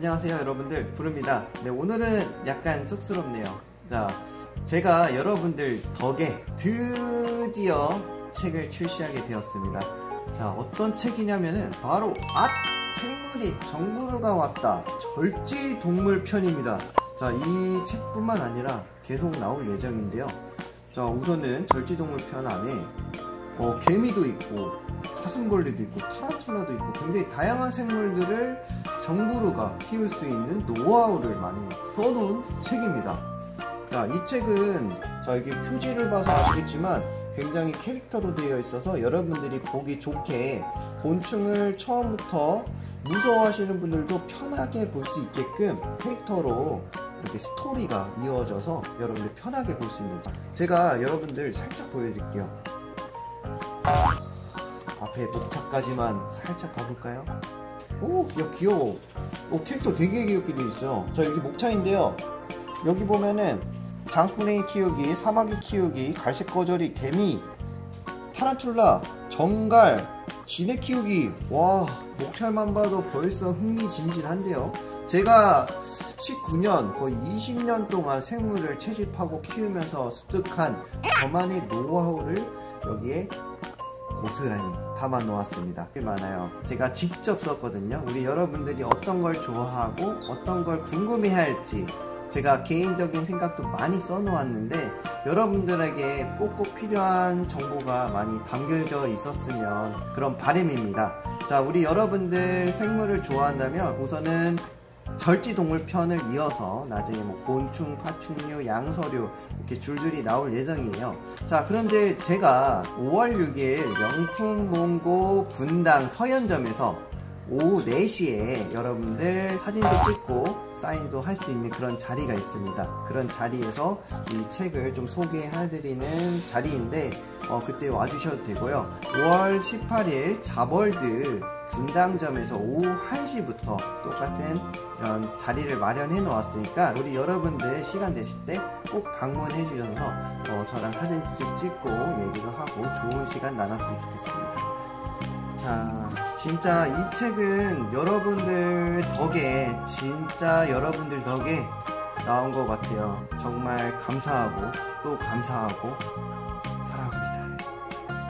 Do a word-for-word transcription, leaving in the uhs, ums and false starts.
안녕하세요 여러분들, 부릅니다. 네, 오늘은 약간 쑥스럽네요. 자, 제가 여러분들 덕에 드디어 책을 출시하게 되었습니다. 자, 어떤 책이냐면은 바로 앗! 생물이 정부르가 왔다, 절지동물 편입니다. 자, 이 책뿐만 아니라 계속 나올 예정인데요. 자, 우선은 절지동물 편 안에 어, 개미도 있고 사슴벌레도 있고 타란툴라도 있고 굉장히 다양한 생물들을 정부르가 키울 수 있는 노하우를 많이 써놓은 책입니다. 자, 이 책은 자, 여기 표지를 봐서 아시겠지만 굉장히 캐릭터로 되어 있어서 여러분들이 보기 좋게 곤충을 처음부터 무서워하시는 분들도 편하게 볼 수 있게끔 캐릭터로 이렇게 스토리가 이어져서 여러분들 편하게 볼 수 있는, 제가 여러분들 살짝 보여드릴게요. 앞에 목차까지만 살짝 봐볼까요? 오, 야, 귀여워. 오, 캐릭터 되게 귀엽게 되어 있어요. 자, 여기 목차인데요. 여기 보면은 장수풍뎅이 키우기, 사마귀 키우기, 갈색거저리, 개미, 타란툴라, 정갈, 지네 키우기. 와, 목차만 봐도 벌써 흥미진진한데요. 제가 십구 년, 거의 이십 년 동안 생물을 채집하고 키우면서 습득한 저만의 노하우를 여기에 고스란히 담아 놓았습니다. 많아요. 제가 직접 썼거든요. 우리 여러분들이 어떤 걸 좋아하고 어떤 걸 궁금해 할지 제가 개인적인 생각도 많이 써 놓았는데 여러분들에게 꼭꼭 필요한 정보가 많이 담겨져 있었으면 그런 바람입니다. 자, 우리 여러분들 생물을 좋아한다면 우선은 절지동물 편을 이어서 나중에 뭐 곤충, 파충류, 양서류 이렇게 줄줄이 나올 예정이에요. 자, 그런데 제가 오월 육일 명품본고 분당 서현점에서 오후 네 시에 여러분들 사진도 찍고 사인도 할 수 있는 그런 자리가 있습니다. 그런 자리에서 이 책을 좀 소개해드리는 자리인데 어, 그때 와주셔도 되고요. 오월 십팔일 자벌드 분당점에서 오후 한 시부터 똑같은 이런 자리를 마련해 놓았으니까 우리 여러분들 시간 되실 때 꼭 방문해 주셔서 어, 저랑 사진 좀 찍고 얘기도 하고 좋은 시간 나눴으면 좋겠습니다. 자, 진짜 이 책은 여러분들 덕에, 진짜 여러분들 덕에 나온 것 같아요. 정말 감사하고 또 감사하고